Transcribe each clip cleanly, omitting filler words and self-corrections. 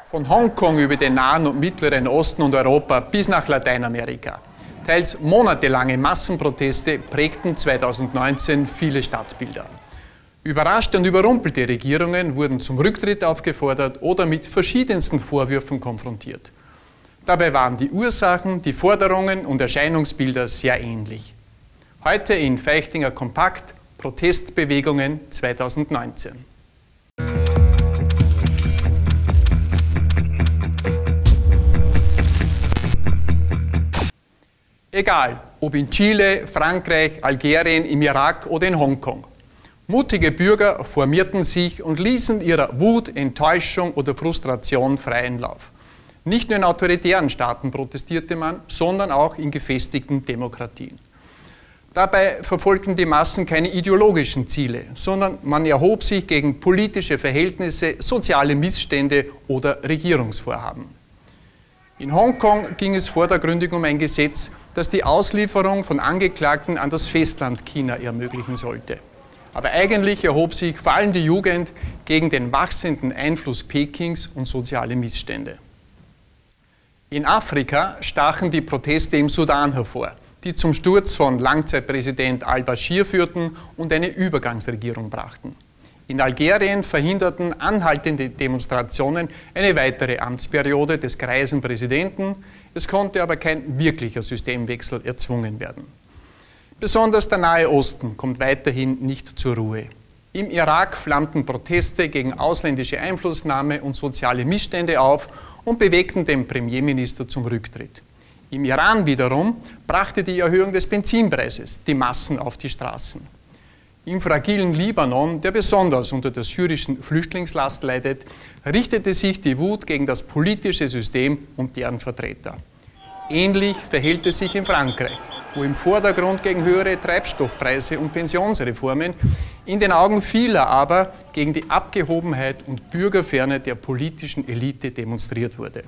Von Hongkong über den Nahen und Mittleren Osten und Europa bis nach Lateinamerika. Teils monatelange Massenproteste prägten 2019 viele Stadtbilder. Überraschte und überrumpelte Regierungen wurden zum Rücktritt aufgefordert oder mit verschiedensten Vorwürfen konfrontiert. Dabei waren die Ursachen, die Forderungen und Erscheinungsbilder sehr ähnlich. Heute in Feichtinger Kompakt Protestbewegungen 2019. Egal, ob in Chile, Frankreich, Algerien, im Irak oder in Hongkong. Mutige Bürger formierten sich und ließen ihrer Wut, Enttäuschung oder Frustration freien Lauf. Nicht nur in autoritären Staaten protestierte man, sondern auch in gefestigten Demokratien. Dabei verfolgten die Massen keine ideologischen Ziele, sondern man erhob sich gegen politische Verhältnisse, soziale Missstände oder Regierungsvorhaben. In Hongkong ging es vordergründig um ein Gesetz, das die Auslieferung von Angeklagten an das Festland China ermöglichen sollte. Aber eigentlich erhob sich vor allem die Jugend gegen den wachsenden Einfluss Pekings und soziale Missstände. In Afrika stachen die Proteste im Sudan hervor, die zum Sturz von Langzeitpräsident al-Bashir führten und eine Übergangsregierung brachten. In Algerien verhinderten anhaltende Demonstrationen eine weitere Amtsperiode des greisen Präsidenten. Es konnte aber kein wirklicher Systemwechsel erzwungen werden. Besonders der Nahe Osten kommt weiterhin nicht zur Ruhe. Im Irak flammten Proteste gegen ausländische Einflussnahme und soziale Missstände auf und bewegten den Premierminister zum Rücktritt. Im Iran wiederum brachte die Erhöhung des Benzinpreises die Massen auf die Straßen. Im fragilen Libanon, der besonders unter der syrischen Flüchtlingslast leidet, richtete sich die Wut gegen das politische System und deren Vertreter. Ähnlich verhält es sich in Frankreich, wo im Vordergrund gegen höhere Treibstoffpreise und Pensionsreformen, in den Augen vieler aber gegen die Abgehobenheit und Bürgerferne der politischen Elite demonstriert wurde.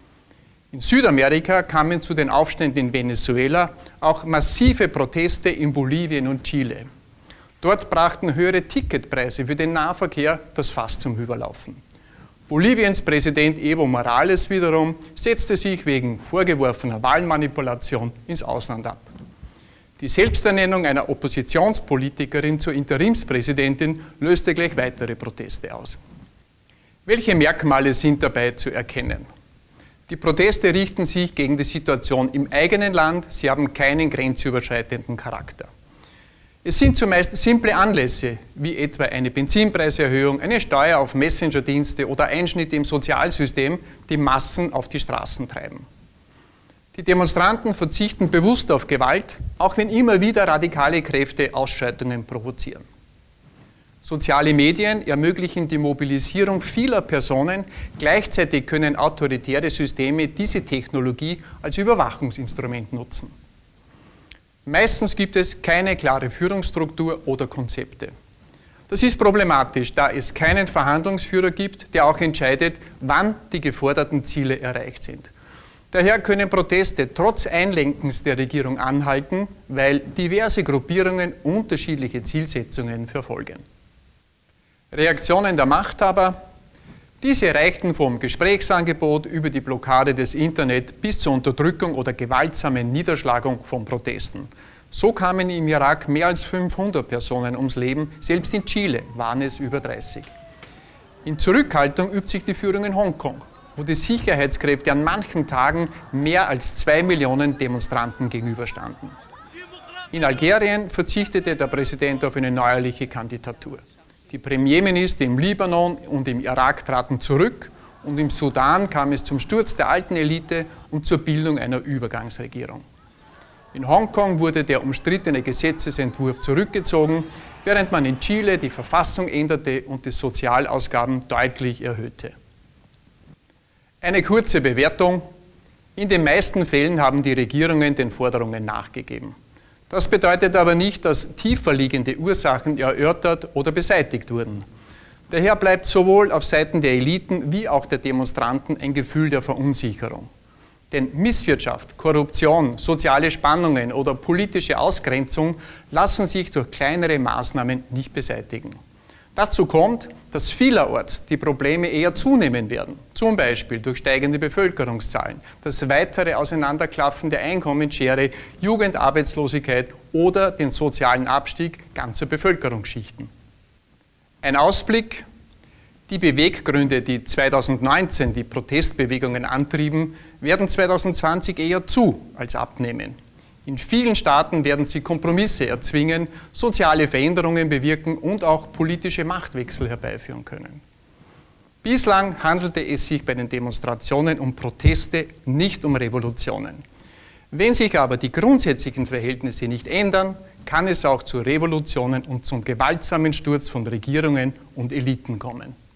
In Südamerika kamen zu den Aufständen in Venezuela auch massive Proteste in Bolivien und Chile. Dort brachten höhere Ticketpreise für den Nahverkehr das Fass zum Überlaufen. Boliviens Präsident Evo Morales wiederum setzte sich wegen vorgeworfener Wahlmanipulation ins Ausland ab. Die Selbsternennung einer Oppositionspolitikerin zur Interimspräsidentin löste gleich weitere Proteste aus. Welche Merkmale sind dabei zu erkennen? Die Proteste richten sich gegen die Situation im eigenen Land, sie haben keinen grenzüberschreitenden Charakter. Es sind zumeist simple Anlässe, wie etwa eine Benzinpreiserhöhung, eine Steuer auf Messengerdienste oder Einschnitte im Sozialsystem, die Massen auf die Straßen treiben. Die Demonstranten verzichten bewusst auf Gewalt, auch wenn immer wieder radikale Kräfte Ausschreitungen provozieren. Soziale Medien ermöglichen die Mobilisierung vieler Personen, gleichzeitig können autoritäre Systeme diese Technologie als Überwachungsinstrument nutzen. Meistens gibt es keine klare Führungsstruktur oder Konzepte. Das ist problematisch, da es keinen Verhandlungsführer gibt, der auch entscheidet, wann die geforderten Ziele erreicht sind. Daher können Proteste trotz Einlenkens der Regierung anhalten, weil diverse Gruppierungen unterschiedliche Zielsetzungen verfolgen. Reaktionen der Machthaber. Diese reichten vom Gesprächsangebot über die Blockade des Internet bis zur Unterdrückung oder gewaltsamen Niederschlagung von Protesten. So kamen im Irak mehr als 500 Personen ums Leben, selbst in Chile waren es über 30. In Zurückhaltung übt sich die Führung in Hongkong, wo die Sicherheitskräfte an manchen Tagen mehr als 2 Millionen Demonstranten gegenüberstanden. In Algerien verzichtete der Präsident auf eine neuerliche Kandidatur. Die Premierminister im Libanon und im Irak traten zurück und im Sudan kam es zum Sturz der alten Elite und zur Bildung einer Übergangsregierung. In Hongkong wurde der umstrittene Gesetzesentwurf zurückgezogen, während man in Chile die Verfassung änderte und die Sozialausgaben deutlich erhöhte. Eine kurze Bewertung. In den meisten Fällen haben die Regierungen den Forderungen nachgegeben. Das bedeutet aber nicht, dass tiefer liegende Ursachen erörtert oder beseitigt wurden. Daher bleibt sowohl auf Seiten der Eliten wie auch der Demonstranten ein Gefühl der Verunsicherung. Denn Misswirtschaft, Korruption, soziale Spannungen oder politische Ausgrenzung lassen sich durch kleinere Maßnahmen nicht beseitigen. Dazu kommt, dass vielerorts die Probleme eher zunehmen werden, zum Beispiel durch steigende Bevölkerungszahlen, das weitere Auseinanderklaffen der Einkommensschere, Jugendarbeitslosigkeit oder den sozialen Abstieg ganzer Bevölkerungsschichten. Ein Ausblick: Die Beweggründe, die 2019 die Protestbewegungen antrieben, werden 2020 eher zu als abnehmen. In vielen Staaten werden sie Kompromisse erzwingen, soziale Veränderungen bewirken und auch politische Machtwechsel herbeiführen können. Bislang handelte es sich bei den Demonstrationen um Proteste, nicht um Revolutionen. Wenn sich aber die grundsätzlichen Verhältnisse nicht ändern, kann es auch zu Revolutionen und zum gewaltsamen Sturz von Regierungen und Eliten kommen.